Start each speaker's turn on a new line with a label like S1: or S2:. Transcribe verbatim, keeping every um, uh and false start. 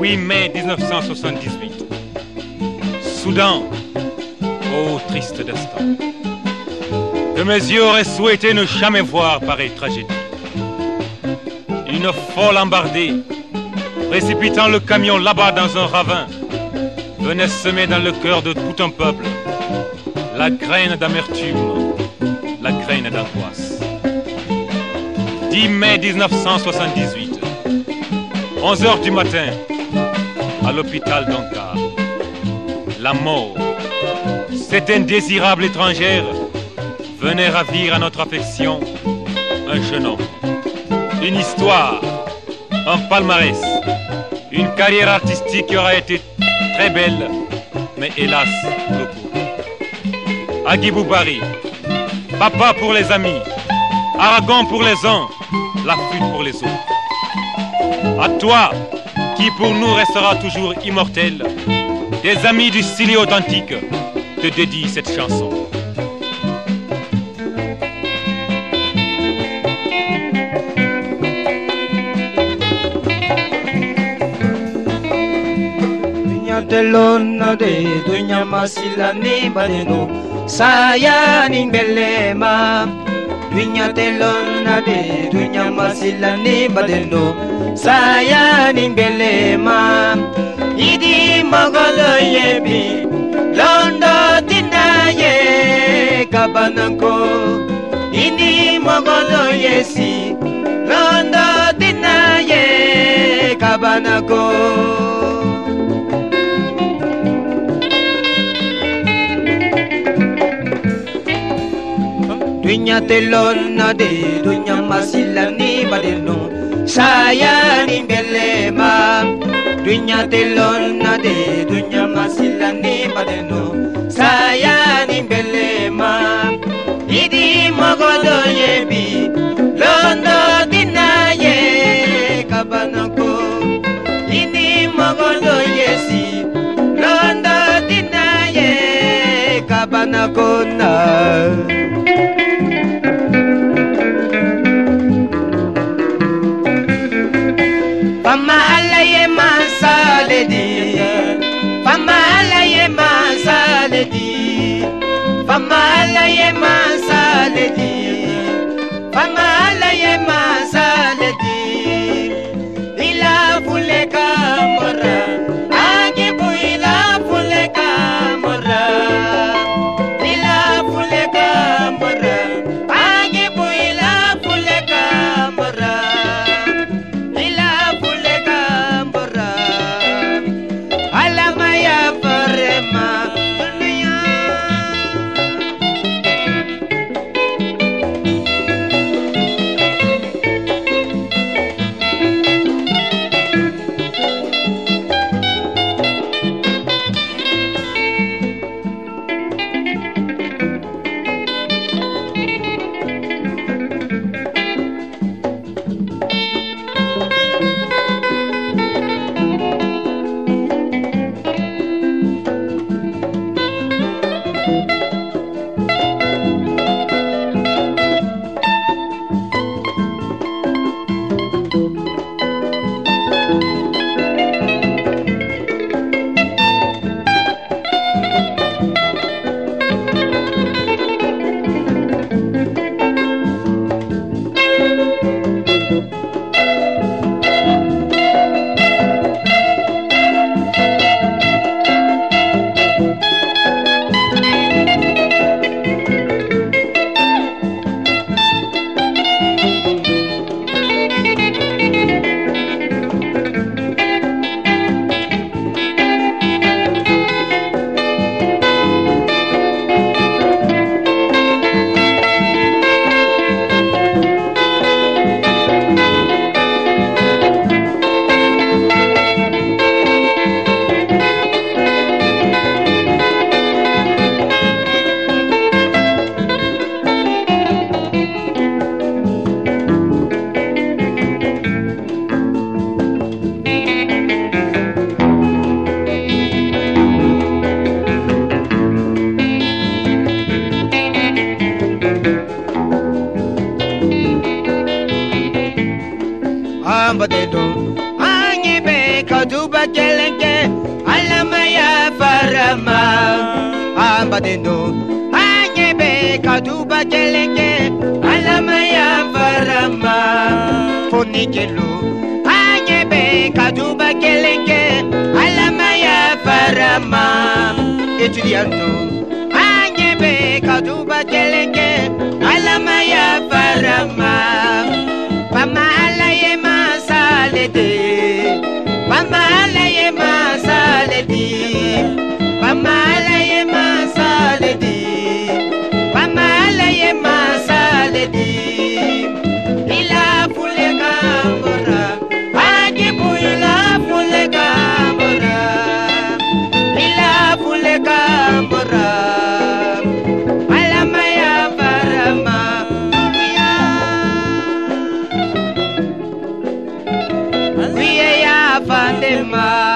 S1: huit mai mille neuf cent soixante-dix-huit. Soudan, ô triste destin, que mes yeux auraient souhaité ne jamais voir pareille tragédie. Une folle embardée, précipitant le camion là-bas dans un ravin, venait semer dans le cœur de tout un peuple la graine d'amertume, la graine d'angoisse. dix mai mille neuf cent soixante-dix-huit, onze heures du matin, à l'hôpital d'Ankara. La mort, cette indésirable étrangère, venait ravir à notre affection un jeune homme. Une histoire, un palmarès, une carrière artistique qui aura été très belle, mais hélas, trop courte. Agibou Bari, papa pour les amis, Aragon pour les uns, la flûte pour les autres. À toi, qui pour nous restera toujours immortel, des amis du style authentique te dédient cette chanson.
S2: Telona de dunya masila ni badeno saya ni belema dunya telona de dunya masila ni badeno saya ni belema idi magalo yebi londo tinaye kabanako ini magalo yesi londo tinaye kabanako. Dunya telona de dunya masila ni badeno saya ni belema dunya telona de dunya masila ni badeno saya ni belema idi magodo yebi londo dinaye kabanako ini magodo yesi londo dinaye kabanako na. Fama alaye mansaledi, fama alaye mansaledi, fama alaye mansaledi, fama alaye mansaledi. Ila fuleka mora, agibu ila fuleka mora, ila kaduba kelenge alamaya farama ambadendo anyebe kaduba kelenge alamaya farama fonikelo anyebe kaduba kelenge alamaya farama etudianto anyebe kaduba kelenge alamaya farama pama alaye masalede pama alaye masaledi pama alaye masaledi pama alaye masaledi ila fule kamora ajibu ila fule kamora ila fule kamora alamaya farama Fandema